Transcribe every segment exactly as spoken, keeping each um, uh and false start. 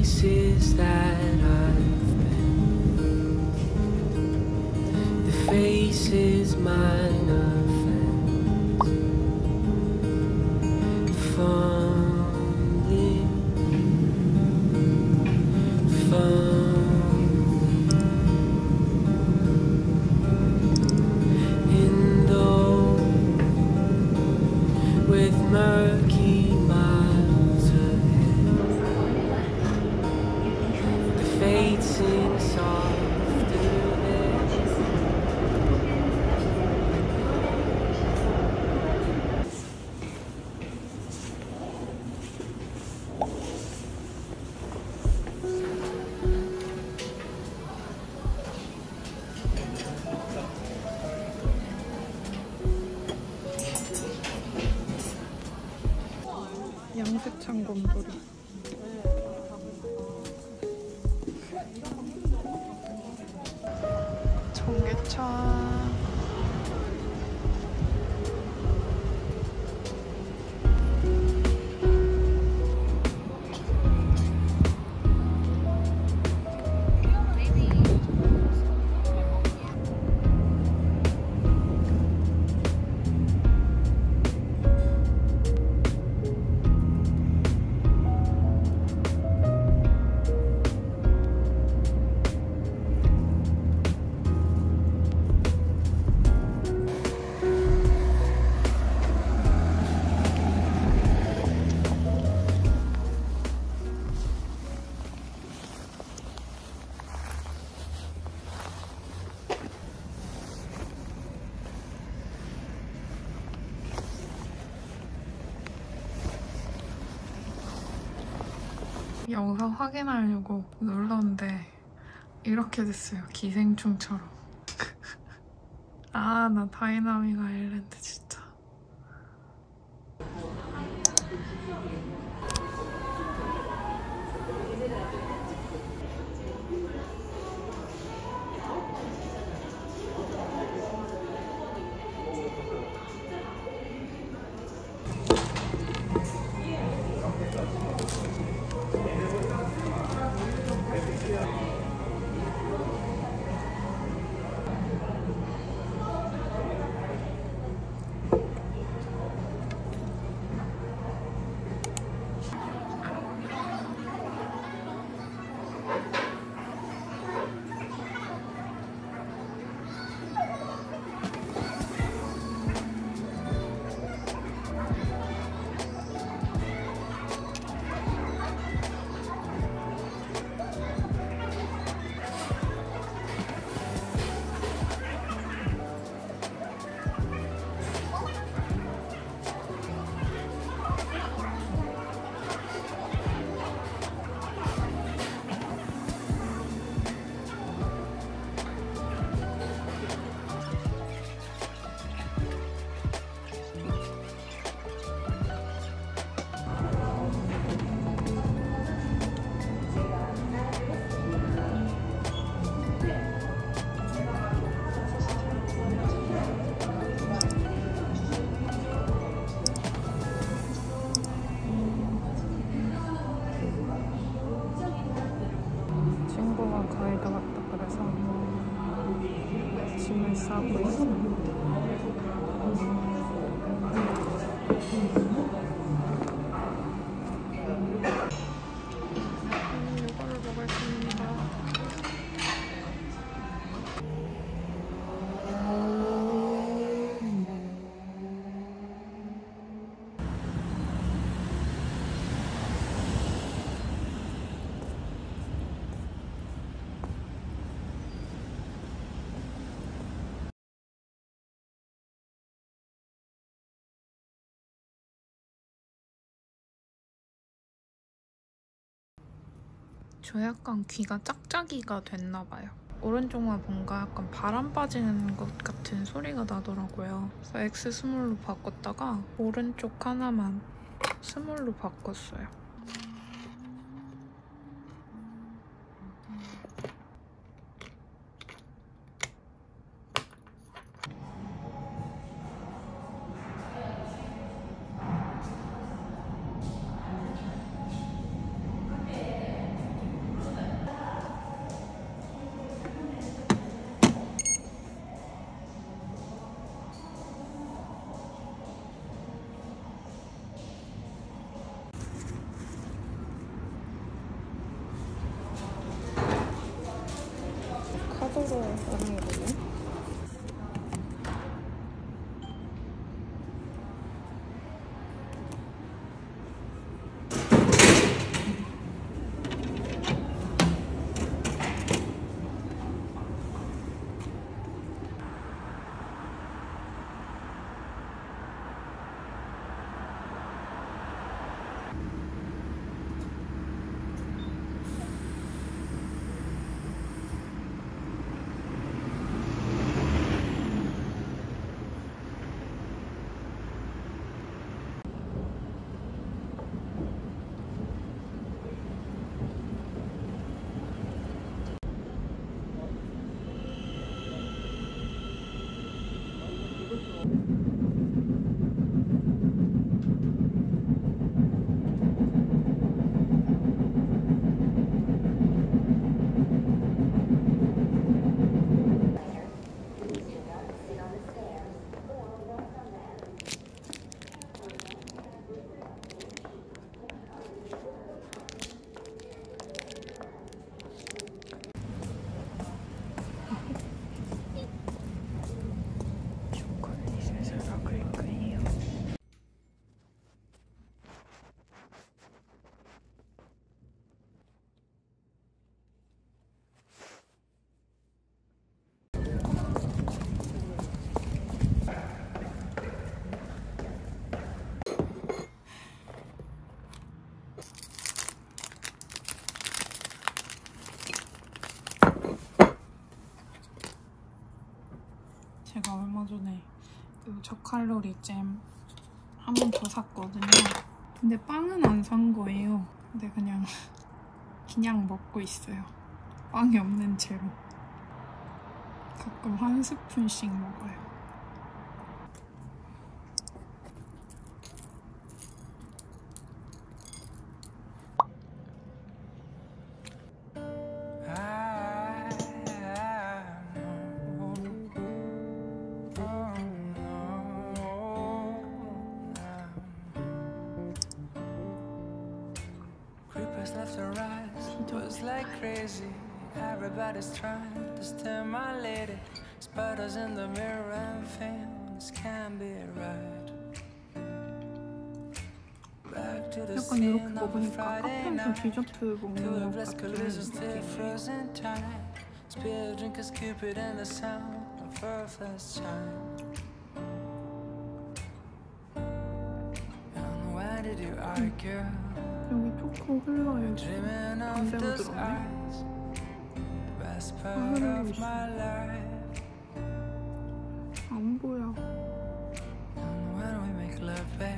places that I've been, the faces mine offense, fumbling, fumbling, in though with murky miles ahead, the fates sing softer there. 양세찬 곰돌이. 전개차. 영상 확인하려고 눌렀는데 이렇게 됐어요. 기생충처럼. 아, 나 다이나믹 아일랜드 진짜. 친구가 가이드 같다 그래서 짐을 싸고 있어. 이거를 먹었습니다. 저 약간 귀가 짝짝이가 됐나봐요. 오른쪽만 뭔가 약간 바람 빠지는 것 같은 소리가 나더라고요. 그래서 X 스몰로 바꿨다가 오른쪽 하나만 스몰로 바꿨어요. 뽀로로 사랑이거든요. 제가 얼마 전에 그 저칼로리 잼 한 번 더 샀거든요. 근데 빵은 안 산 거예요. 근데 그냥 그냥 먹고 있어요. 빵이 없는 채로. 가끔 한 스푼씩 먹어요. Left and right was like crazy. Everybody's trying to steal my lady. Sputters in the mirror and things can't be right. Back to the 약간 이렇게 scene of a 먹으니까 Friday 카페에서 night. 디저트 먹는 Two 것 blessed 같은 collisions still 느낌이에요. frozen time. Spill drink as Cupid and the sound of her first chime. And why did you argue? 여기 초코 흘러요. Dreaming of 감대로 those 들었네. eyes, the best part 흐르고 of 있어. my life. 안 보여. And when we make love, babe,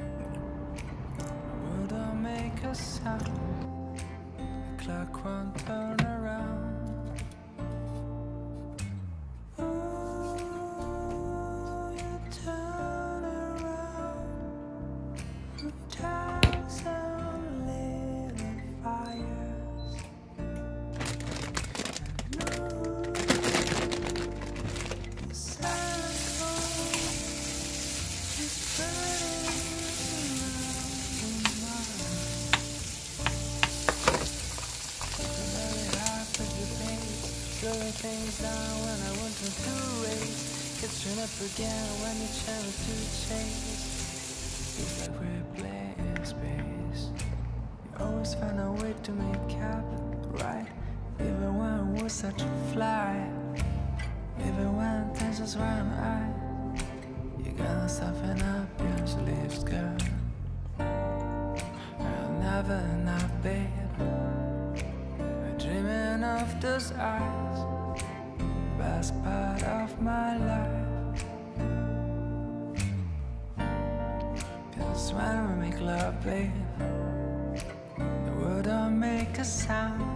would I make a sound? The clock won't turn around. Ooh, you turn around. A thousand little fires. And ooh, the cycle is burning around my mind. It's very hard to debate, slowing things down when I want them to race. Gets turned up again when you try to chase. Feels like we're playing space. You always find a way to make up, right? Even when we're such a fly. Even when tensions run high. You gotta soften up your sleeves, girl. I'll never not, babe. I'm dreaming of those eyes, best part of my life. Cause when we make love, babe, the world don't make a sound.